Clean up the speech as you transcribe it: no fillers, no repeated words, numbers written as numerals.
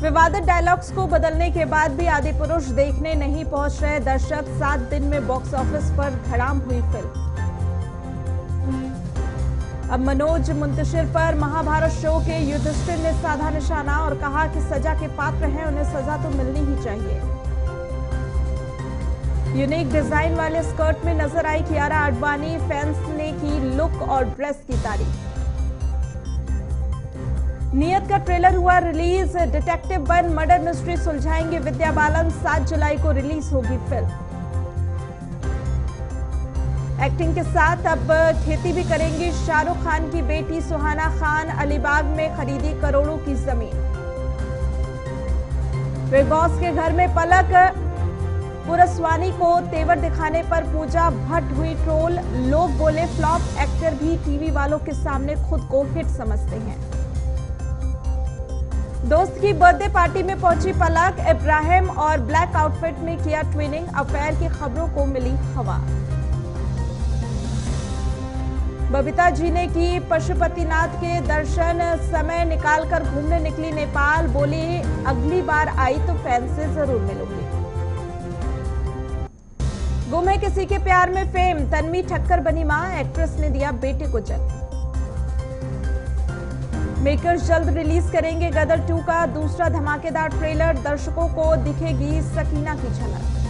विवादित डायलॉग्स को बदलने के बाद भी आदिपुरुष देखने नहीं पहुंच रहे दर्शक। 7 दिन में बॉक्स ऑफिस पर धड़ाम हुई फिल्म। अब मनोज मुंतशिर पर महाभारत शो के युधिष्ठिर ने साधा निशाना और कहा कि सजा के पात्र हैं, उन्हें सजा तो मिलनी ही चाहिए। यूनिक डिजाइन वाले स्कर्ट में नजर आई कियारा आडवाणी, फैंस ने की लुक और ड्रेस की तारीफ। नियत का ट्रेलर हुआ रिलीज। डिटेक्टिव 1 मर्डर मिस्ट्री सुलझाएंगे विद्या बालन। 7 जुलाई को रिलीज होगी फिल्म। एक्टिंग के साथ अब खेती भी करेंगी शाहरुख खान की बेटी सुहाना खान। अलीबाग में खरीदी करोड़ों की जमीन। बिग बॉस के घर में पलक पुरस्वानी को तेवर दिखाने पर पूजा भट्ट हुई ट्रोल। लोग बोले फ्लॉप एक्टर भी टीवी वालों के सामने खुद को हिट समझते हैं। दोस्त की बर्थडे पार्टी में पहुंची पलक। इब्राहिम और ब्लैक आउटफिट में किया ट्विनिंग। अफेयर की खबरों को मिली हवा। बबीता जी ने की पशुपतिनाथ के दर्शन। समय निकालकर घूमने निकली नेपाल। बोली अगली बार आई तो फैन से जरूर मिलूंगी। गुम है किसी के प्यार में फेम। तन्वी ठक्कर बनी मां। एक्ट्रेस ने दिया बेटे को जन्म। मेकर्स जल्द रिलीज करेंगे गदर 2 का दूसरा धमाकेदार ट्रेलर। दर्शकों को दिखेगी सकीना की झलक।